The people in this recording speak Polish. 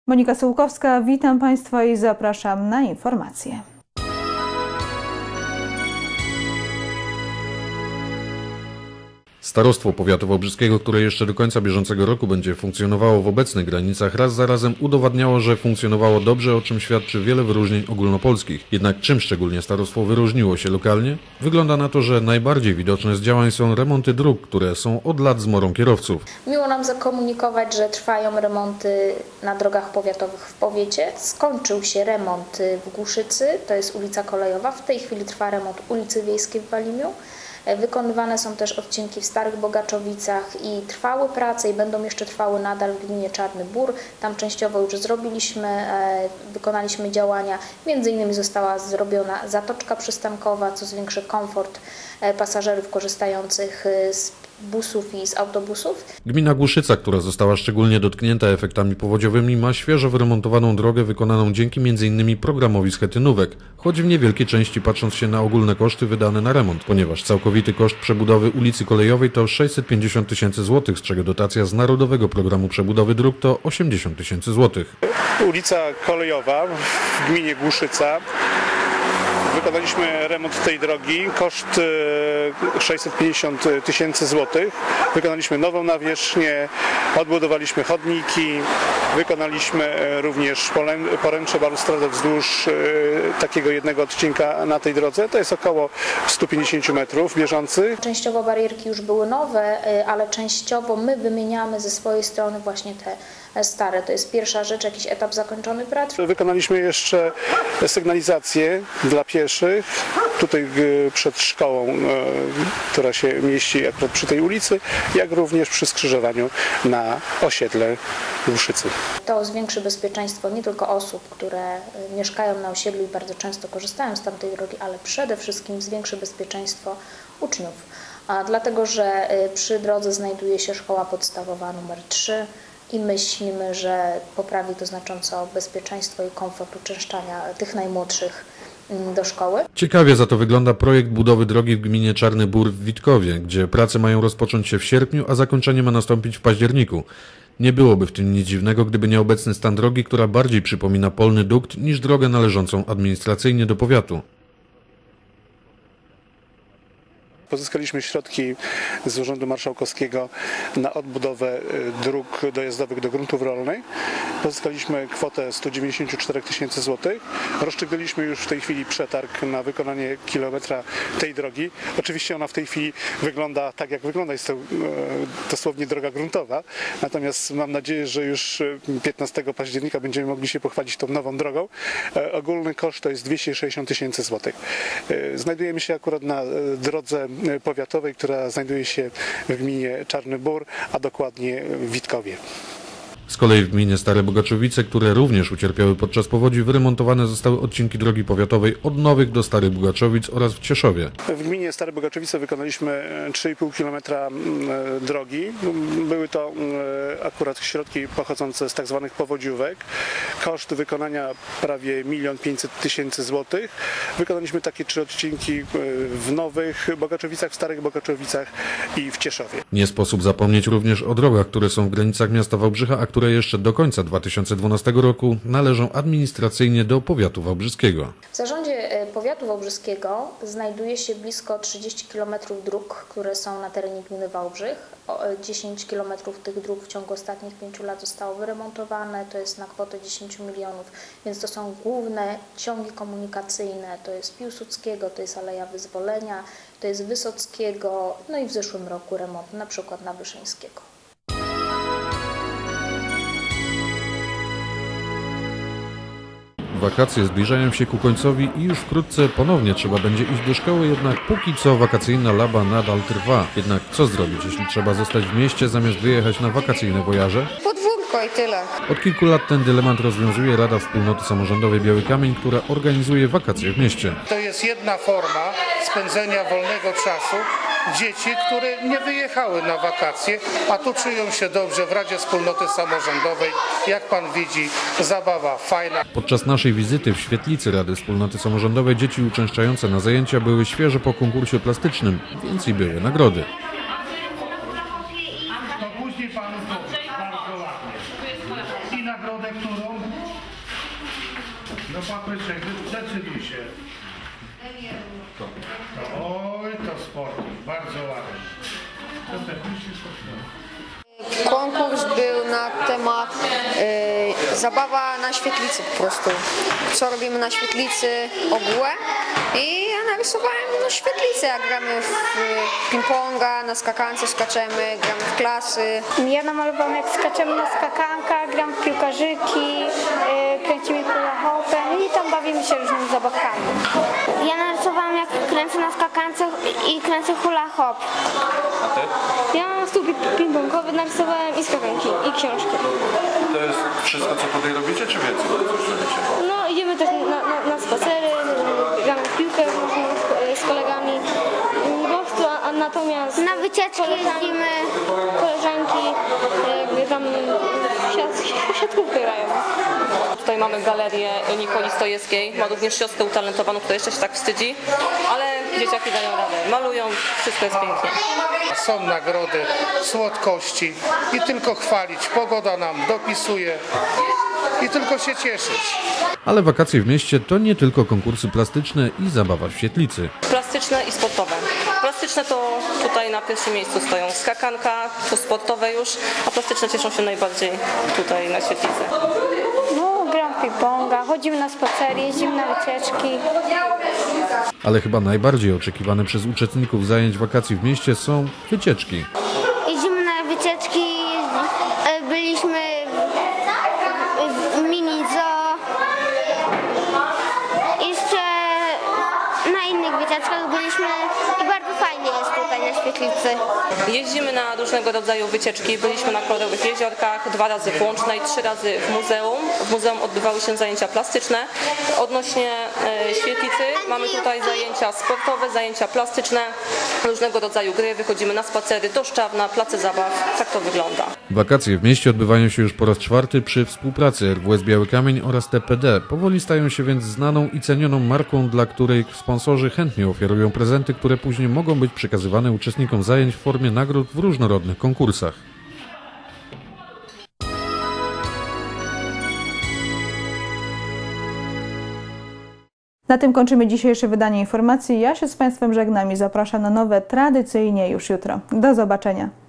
Monika Syłkowska, witam Państwa i zapraszam na informacje. Starostwo Powiatu Wałbrzyskiego, które jeszcze do końca bieżącego roku będzie funkcjonowało w obecnych granicach, raz za razem udowadniało, że funkcjonowało dobrze, o czym świadczy wiele wyróżnień ogólnopolskich. Jednak czym szczególnie starostwo wyróżniło się lokalnie? Wygląda na to, że najbardziej widoczne z działań są remonty dróg, które są od lat zmorą kierowców. Miło nam zakomunikować, że trwają remonty na drogach powiatowych w powiecie. Skończył się remont w Głuszycy, to jest ulica Kolejowa. W tej chwili trwa remont ulicy Wiejskiej w Walimiu. Wykonywane są też odcinki w Starych Bogaczowicach i trwały prace i będą jeszcze trwały nadal w gminie Czarny Bór. Tam częściowo już wykonaliśmy działania. Między innymi została zrobiona zatoczka przystankowa, co zwiększy komfort pasażerów korzystających z busów i z autobusów. Gmina Głuszyca, która została szczególnie dotknięta efektami powodziowymi, ma świeżo wyremontowaną drogę wykonaną dzięki m.in. programowi schetynówek, choć w niewielkiej części patrząc się na ogólne koszty wydane na remont, ponieważ całkowity koszt przebudowy ulicy Kolejowej to 650 tysięcy złotych, z czego dotacja z Narodowego Programu Przebudowy Dróg to 80 tysięcy złotych. Ulica Kolejowa w gminie Głuszyca. Wykonaliśmy remont tej drogi, koszt 650 tysięcy złotych. Wykonaliśmy nową nawierzchnię, odbudowaliśmy chodniki, wykonaliśmy również poręcze balustradę wzdłuż takiego jednego odcinka na tej drodze. To jest około 150 metrów bieżących. Częściowo barierki już były nowe, ale częściowo my wymieniamy ze swojej strony właśnie te stare. To jest pierwsza rzecz, jakiś etap zakończony prac. Wykonaliśmy jeszcze sygnalizację dla pieszych, tutaj przed szkołą, która się mieści akurat przy tej ulicy, jak również przy skrzyżowaniu na osiedle Głuszycy. To zwiększy bezpieczeństwo nie tylko osób, które mieszkają na osiedlu i bardzo często korzystają z tamtej drogi, ale przede wszystkim zwiększy bezpieczeństwo uczniów. Dlatego, że przy drodze znajduje się szkoła podstawowa numer 3, i myślimy, że poprawi to znacząco bezpieczeństwo i komfort uczęszczania tych najmłodszych do szkoły. Ciekawie za to wygląda projekt budowy drogi w gminie Czarny Bór w Witkowie, gdzie prace mają rozpocząć się w sierpniu, a zakończenie ma nastąpić w październiku. Nie byłoby w tym nic dziwnego, gdyby nie obecny stan drogi, która bardziej przypomina polny dukt niż drogę należącą administracyjnie do powiatu. Pozyskaliśmy środki z Urzędu Marszałkowskiego na odbudowę dróg dojazdowych do gruntów rolnych. Pozyskaliśmy kwotę 194 tysięcy złotych. Rozstrzygnęliśmy już w tej chwili przetarg na wykonanie kilometra tej drogi. Oczywiście ona w tej chwili wygląda tak, jak wygląda. Jest to dosłownie droga gruntowa. Natomiast mam nadzieję, że już 15 października będziemy mogli się pochwalić tą nową drogą. Ogólny koszt to jest 260 tysięcy złotych. Znajdujemy się akurat na drodze powiatowej, która znajduje się w gminie Czarny Bór, a dokładnie w Witkowie. Z kolei w gminie Stare Bogaczowice, które również ucierpiały podczas powodzi, wyremontowane zostały odcinki drogi powiatowej od Nowych do Starych Bogaczowic oraz w Cieszowie. W gminie Stare Bogaczowice wykonaliśmy 3,5 km drogi. Były to akurat środki pochodzące z tak zwanych powodziówek. Koszt wykonania prawie 1 500 000 złotych. Wykonaliśmy takie 3 odcinki w Nowych Bogaczowicach, w Starych Bogaczowicach i w Cieszowie. Nie sposób zapomnieć również o drogach, które są w granicach miasta Wałbrzycha, a które jeszcze do końca 2012 roku należą administracyjnie do powiatu wałbrzyskiego. W zarządzie powiatu wałbrzyskiego znajduje się blisko 30 km dróg, które są na terenie gminy Wałbrzych. 10 km tych dróg w ciągu ostatnich 5 lat zostało wyremontowane, to jest na kwotę 10 milionów, więc to są główne ciągi komunikacyjne, to jest Piłsudskiego, to jest Aleja Wyzwolenia, to jest Wysockiego, no i w zeszłym roku remont na przykład na Wyszyńskiego. Wakacje zbliżają się ku końcowi i już wkrótce ponownie trzeba będzie iść do szkoły, jednak póki co wakacyjna laba nadal trwa. Jednak co zrobić, jeśli trzeba zostać w mieście zamiast wyjechać na wakacyjne wojaże? Podwórko i tyle. Od kilku lat ten dylemat rozwiązuje Rada Wspólnoty Samorządowej Biały Kamień, która organizuje wakacje w mieście. To jest jedna forma spędzenia wolnego czasu dzieci, które nie wyjechały na wakacje, a tu czują się dobrze w Radzie Wspólnoty Samorządowej. Jak pan widzi, zabawa fajna. Podczas naszej wizyty w świetlicy Rady Wspólnoty Samorządowej dzieci uczęszczające na zajęcia były świeże po konkursie plastycznym, więc i były nagrody. To później panu bardzo ładnie. I nagrodę, którą No papyczek, zdecyduj się. Oj, to sportnik, bardzo ładnie. Co ty myślisz o tym? Konkurs był na temat zabawa na świetlicy po prostu. Co robimy na świetlicy ogółem i ja narysowałem świetlicę, jak gramy w ping-ponga, na skakance skaczemy, gramy w klasy. Ja namalowałam, jak skaczemy na skakankach, gram w piłkarzyki, kręcimy hula hopem i tam bawimy się różnymi zabawkami. Ja narysowałam, jak kręcę na skakance i kręcę hula hop. A ty? Ja mam stół ping-pongowy, narysowałem i skakanki, i książki. To jest wszystko, co tutaj robicie, czy więcej coś robicie? No, idziemy też na spacery, gramy w piłkę z kolegami, po prostu, a natomiast Na wycieczki jeździmy. koleżanki tam w siatkówkę grają. Tutaj mamy galerię Nikoli Stojewskiej, ma również siostrę utalentowaną, która jeszcze się tak wstydzi, ale dzieciaki dają radę, malują, wszystko jest pięknie. Są nagrody, słodkości i tylko chwalić. Pogoda nam dopisuje i tylko się cieszyć. Ale wakacje w mieście to nie tylko konkursy plastyczne i zabawa w świetlicy. Plastyczne i sportowe. Plastyczne to tutaj na pierwszym miejscu stoją skakanka, to sportowe już, a plastyczne cieszą się najbardziej tutaj na świetlicy. No, gram w ping-ponga, chodzimy na spacery, jeździmy na wycieczki. Ale chyba najbardziej oczekiwane przez uczestników zajęć wakacji w mieście są wycieczki. Jeździmy na wycieczki, byliśmy w mini zoo. Jeszcze na innych wycieczkach byliśmy i bardzo fajnie jest tutaj na świetlicy. Jeździmy na różnego rodzaju wycieczki, byliśmy na Kolorowych Jeziorkach, 2 razy w Łącznej, 3 razy w muzeum. W muzeum odbywały się zajęcia plastyczne. Odnośnie świetlicy mamy tutaj zajęcia sportowe, zajęcia plastyczne, różnego rodzaju gry, wychodzimy na spacery do Szczawna, place zabaw, tak to wygląda. Wakacje w mieście odbywają się już po raz 4 przy współpracy RWS Biały Kamień oraz TPD. Powoli stają się więc znaną i cenioną marką, dla której sponsorzy chętnie oferują prezenty, które później mogą być przekazywane uczestnikom zajęć w formie nagród w różnorodnych konkursach. Na tym kończymy dzisiejsze wydanie informacji. Ja się z Państwem żegnam i zapraszam na nowe tradycyjnie już jutro. Do zobaczenia.